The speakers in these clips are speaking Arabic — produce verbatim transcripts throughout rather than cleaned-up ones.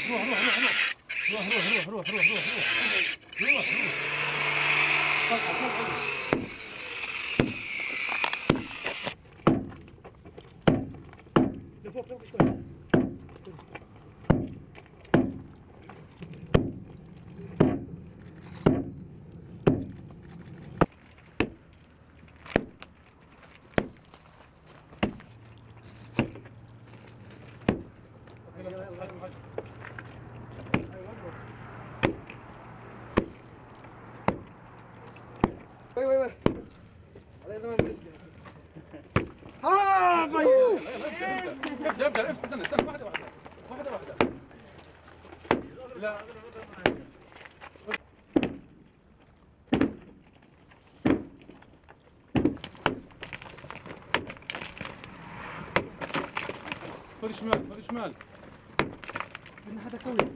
روح روح روح روح روح روح روح روح روح لفوق لفوق شوي. وي وي وي ها طيب ابدا ابدا استنى استنى واحده واحده واحده واحده لا خذ شمال خذ شمال هذا قوي.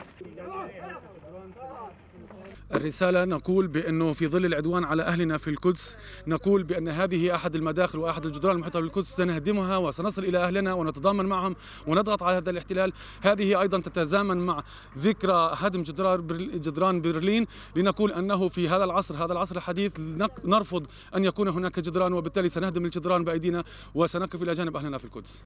الرسالة نقول بأنه في ظل العدوان على أهلنا في القدس، نقول بأن هذه أحد المداخل وأحد الجدران المحيطة بالقدس سنهدمها وسنصل إلى أهلنا ونتضامن معهم ونضغط على هذا الاحتلال. هذه أيضا تتزامن مع ذكرى هدم جدران برلين، لنقول أنه في هذا العصر هذا العصر الحديث نرفض أن يكون هناك جدران، وبالتالي سنهدم الجدران بأيدينا وسنقف إلى جانب أهلنا في القدس.